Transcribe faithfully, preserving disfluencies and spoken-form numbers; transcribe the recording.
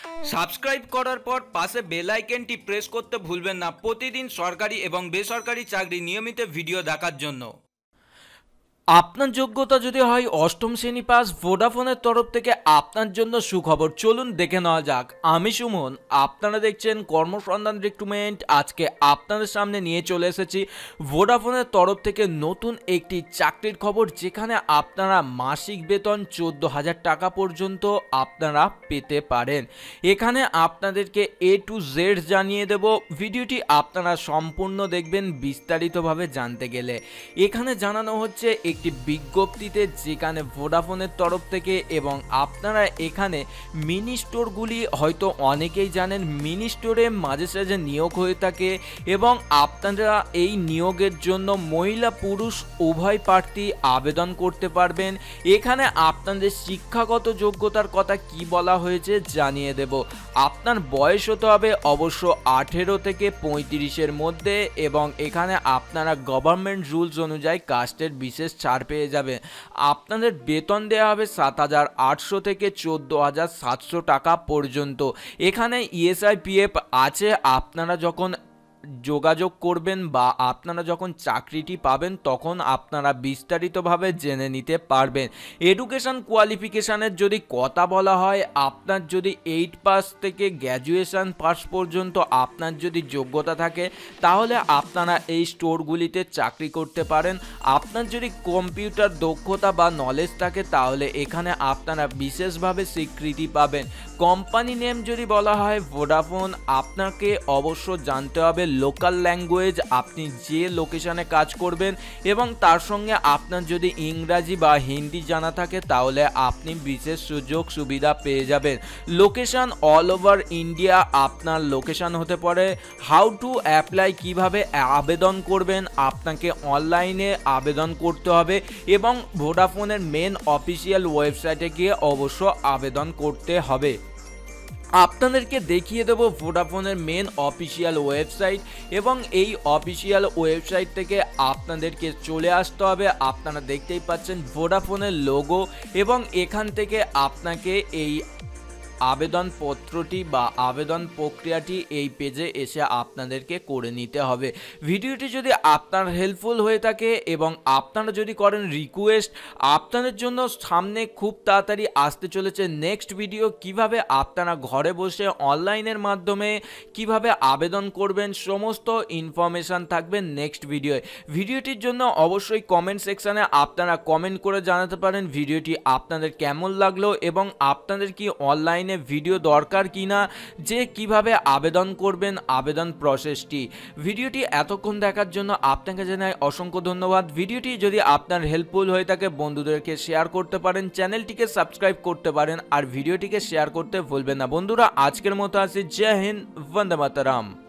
Subscribe করার পর পাশে বেল আইকনটি প্রেস করতে ভুলবেন না প্রতিদিন সরকারি এবং বেসরকারি চাকরি নিয়মিত ভিডিও দেখার জন্য। আপনার যোগ্যতা যদি হয় অষ্টম শ্রেণী পাস, ভোডাফোনের তরফ থেকে আপনার জন্য সুখবর। চলুন দেখে নেওয়া যাক। আমি সুমন, আপনারা দেখছেন কর্মসন্ধান রিক্রুটমেন্ট। আজকে আপনাদের সামনে নিয়ে চলে এসেছি ভোডাফোনের তরফ থেকে নতুন একটি চাকরির খবর, যেখানে আপনারা মাসিক বেতন চোদ্দ হাজার টাকা পর্যন্ত আপনারা পেতে পারেন। এখানে আপনাদেরকে এ টু জেড জানিয়ে দেব। ভিডিওটি আপনারা সম্পূর্ণ দেখবেন বিস্তারিতভাবে জানতে গেলে। এখানে জানানো হচ্ছে একটি বিজ্ঞপ্তিতে, যেখানে ভোডাফোনের তরফ থেকে, এবং আপনারা এখানে মিনি স্টোরগুলি হয়তো অনেকেই জানেন, মিনি স্টোরে মাঝে সাঝে নিয়োগ হয়ে থাকে এবং আপনারা এই নিয়োগের জন্য মহিলা পুরুষ উভয় প্রার্থী আবেদন করতে পারবেন। এখানে আপনাদের শিক্ষাগত যোগ্যতার কথা কি বলা হয়েছে জানিয়ে দেব। আপনার বয়স হতে হবে অবশ্য আঠেরো থেকে পঁয়ত্রিশের মধ্যে, এবং এখানে আপনারা গভর্নমেন্ট রুলস অনুযায়ী কাস্টের বিশেষ ছাড় পেয়ে যাবে। আপনাদের বেতন দেওয়া হবে সাত হাজার আটশো থেকে চোদ্দো হাজার সাতশো টাকা পর্যন্ত। এখানে ইএসআই পিএফ আছে। আপনারা যখন যোগাযোগ করবেন বা আপনারা যখন চাকরিটি পাবেন তখন আপনারা বিস্তারিতভাবে জেনে নিতে পারবেন। এডুকেশন কোয়ালিফিকেশানের যদি কথা বলা হয়, আপনার যদি এইট পাস থেকে গ্র্যাজুয়েশন পাস পর্যন্ত আপনার যদি যোগ্যতা থাকে, তাহলে আপনারা এই স্টোরগুলিতে চাকরি করতে পারেন। আপনার যদি কম্পিউটার দক্ষতা বা নলেজ থাকে, তাহলে এখানে আপনারা বিশেষভাবে স্বীকৃতি পাবেন। কোম্পানি নেম যদি বলা হয় ভোডাফোন, আপনাকে অবশ্য জানতে হবে লোকাল ল্যাঙ্গুয়েজ, আপনি যে লোকেশনে কাজ করবেন, এবং তার সঙ্গে আপনার যদি ইংরাজি বা হিন্দি জানা থাকে, তাহলে আপনি বিশেষ সুযোগ সুবিধা পেয়ে যাবেন। লোকেশন অল ওভার ইন্ডিয়া আপনার লোকেশন হতে পারে। হাউ টু অ্যাপ্লাই, কিভাবে আবেদন করবেন, আপনাকে অনলাইনে আবেদন করতে হবে এবং ভোডাফোনের মেন অফিসিয়াল ওয়েবসাইটে গিয়ে অবশ্য আবেদন করতে হবে। আপনাদেরকে দেখিয়ে দেবো ভোডাফোনের মেন অফিসিয়াল ওয়েবসাইট, এবং এই অফিসিয়াল ওয়েবসাইট থেকে আপনাদেরকে চলে আসতে হবে। আপনারা দেখতেই পাচ্ছেন ভোডাফোনের লোগো, এবং এখান থেকে আপনাকে এই আবেদনপত্রটি বা আবেদন প্রক্রিয়াটি এই পেজে এসে আপনাদেরকে করে নিতে হবে। ভিডিওটি যদি আপনার হেল্পফুল হয়ে থাকে এবং আপনারা যদি করেন রিকোয়েস্ট, আপনাদের জন্য সামনে খুব তাড়াতাড়ি আসতে চলেছে নেক্সট ভিডিও, কিভাবে আপনারা ঘরে বসে অনলাইনের মাধ্যমে কিভাবে আবেদন করবেন, সমস্ত ইনফরমেশান থাকবে নেক্সট ভিডিওয়ে। ভিডিওটির জন্য অবশ্যই কমেন্ট সেকশানে আপনারা কমেন্ট করে জানাতে পারেন ভিডিওটি আপনাদের কেমন লাগলো, এবং আপনাদের কি অনলাইন ভিডিও দরকার কিনা, যে কিভাবে আবেদন করবেন, আবেদন প্রসেসটি। ভিডিওটি এতক্ষণ দেখার জন্য আপনাকে জানাই অসংখ্য ধন্যবাদ। ভিডিওটি যদি আপনার হেল্পফুল হয়ে থাকে বন্ধুদেরকে শেয়ার করতে পারেন, চ্যানেলটিকে সাবস্ক্রাইব করতে পারেন, আর ভিডিওটিকে শেয়ার করতে ভুলবেন না। বন্ধুরা, আজকের মতো আসি। জয় হিন্দ, বন্দে মাতরম।